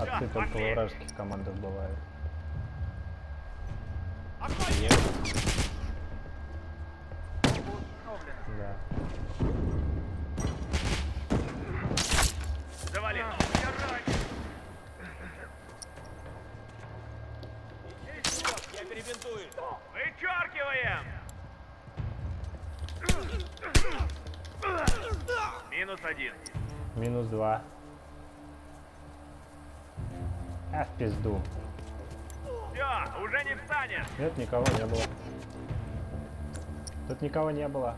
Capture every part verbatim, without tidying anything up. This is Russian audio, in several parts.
Отцы только во вражеских командах бывают. Нет. Да. Завали. Я перебинтую. Вычеркиваем. Минус один. Минус два. А, в пизду. Все, уже не встанет. Нет, никого не было. Тут никого не было.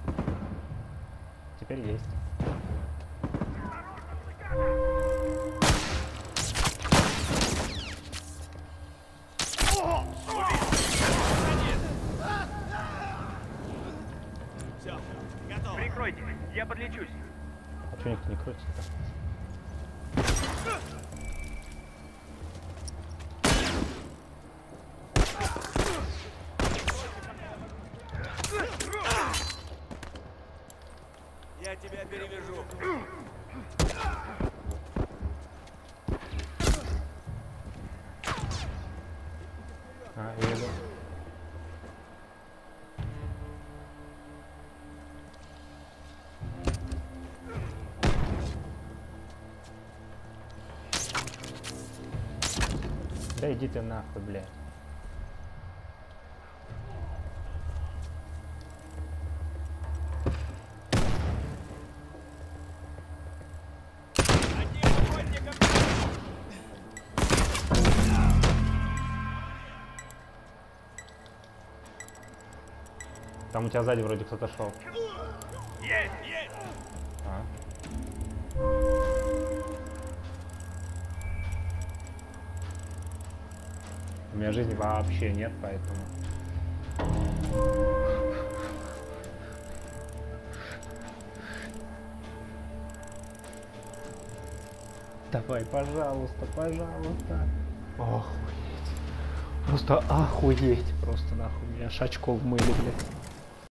Теперь есть. Все, готово. Прикройте, я подлечусь. А что никто не крутится-то? Я тебя перевяжу. А, вижу. Да иди ты нахуй, блядь. Одним охотником. Там у тебя сзади вроде кто-то шел. Есть. Есть. А. У меня жизни вообще нет, поэтому... Давай, пожалуйста, пожалуйста. Охуеть. Просто охуеть. Просто нахуй. Меня шачков мыли, блядь.